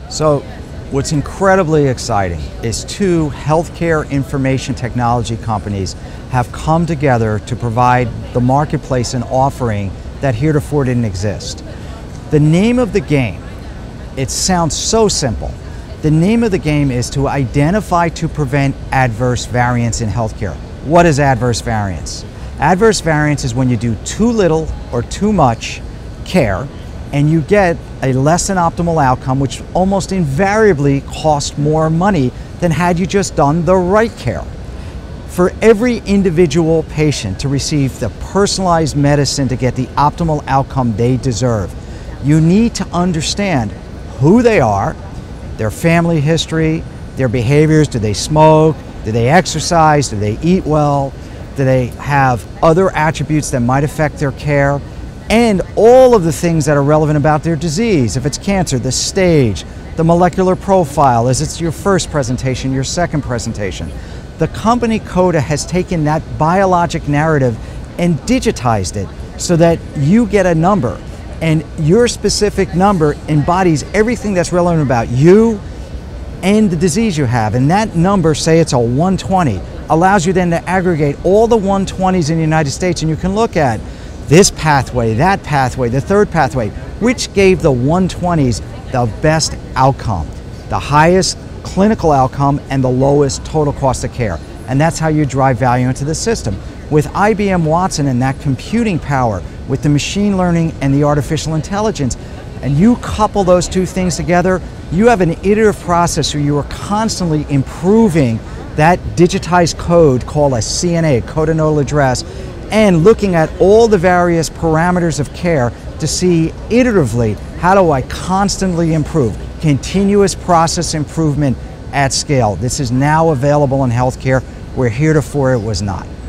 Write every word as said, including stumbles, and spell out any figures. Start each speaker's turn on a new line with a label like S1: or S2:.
S1: So what's incredibly exciting is two healthcare information technology companies have come together to provide the marketplace an offering that heretofore didn't exist. The name of the game, it sounds so simple. The name of the game is to identify to prevent adverse variance in healthcare. What is adverse variance? Adverse variance is when you do too little or too much care and you get a less than optimal outcome, which almost invariably costs more money than had you just done the right care. For every individual patient to receive the personalized medicine to get the optimal outcome they deserve, you need to understand who they are, their family history, their behaviors. Do they smoke? Do they exercise? Do they eat well? Do they have other attributes that might affect their care? And all of the things that are relevant about their disease. If it's cancer, the stage, the molecular profile, is it's your first presentation, your second presentation. The company COTA has taken that biologic narrative and digitized it so that you get a number, and your specific number embodies everything that's relevant about you and the disease you have. And that number, say it's a one twenty, allows you then to aggregate all the one twenties in the United States, and you can look at this pathway, that pathway, the third pathway, which gave the one twenties the best outcome, the highest clinical outcome and the lowest total cost of care. And that's how you drive value into the system. With I B M Watson and that computing power, with the machine learning and the artificial intelligence, and you couple those two things together, you have an iterative process where you are constantly improving that digitized code called a C N A, code and nodal address, and looking at all the various parameters of care to see iteratively, how do I constantly improve? Continuous process improvement at scale. This is now available in healthcare, where heretofore it was not.